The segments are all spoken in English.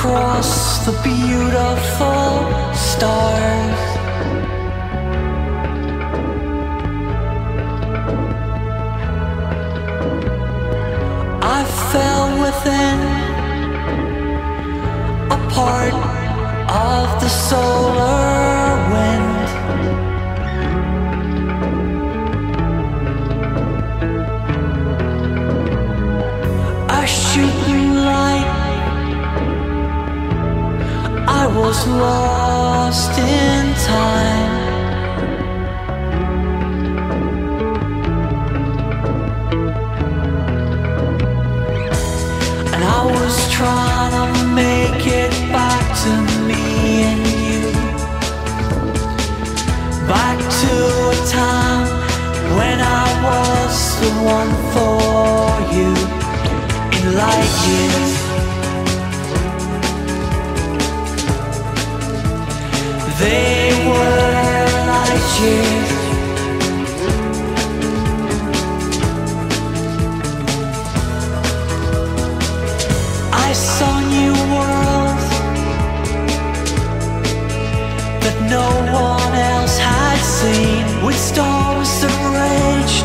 across the beautiful stars. I fell within a part of the solar wind. A shooting light, I was lost in time. And I was trying to make it back to me and you, back to a time when I was the one for you in light years. They were light years. I saw new worlds that no one else had seen, with stars that raged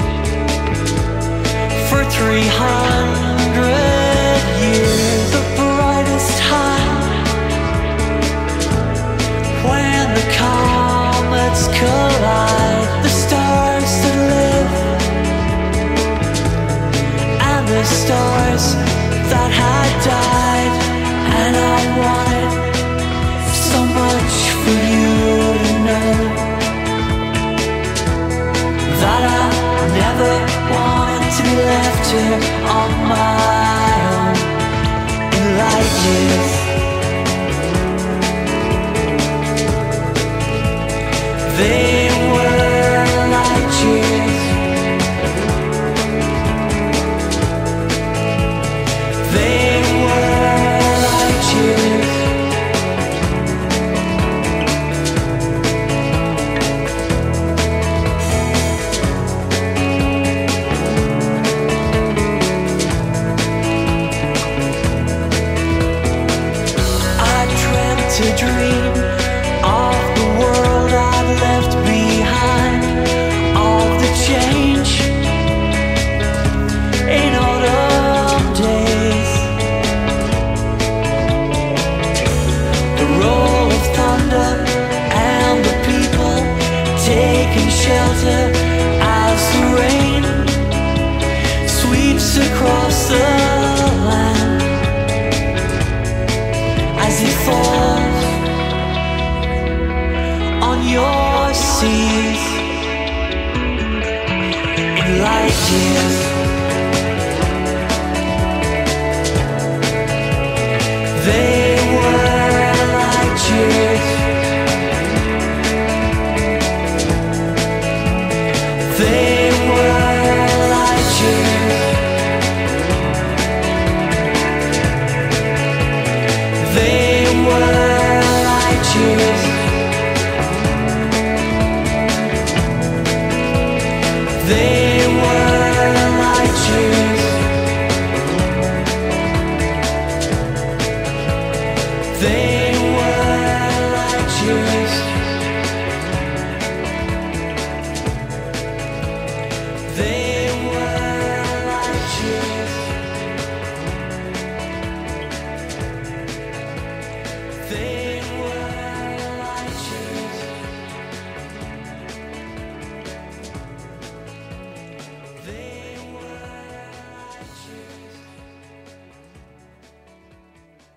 for 300 years. The brightest time when the comets collide, the stars that live and the stars that had died. And I wanted so much for you to know that I never wanted to be left here on my own in light years. They were light years. They were light years. I dreamt a dream of the world I'd left behind, of the change in autumn days, the roll of thunder and the people taking shelter as the rain sweeps across the land, as it falls on your seas in light years.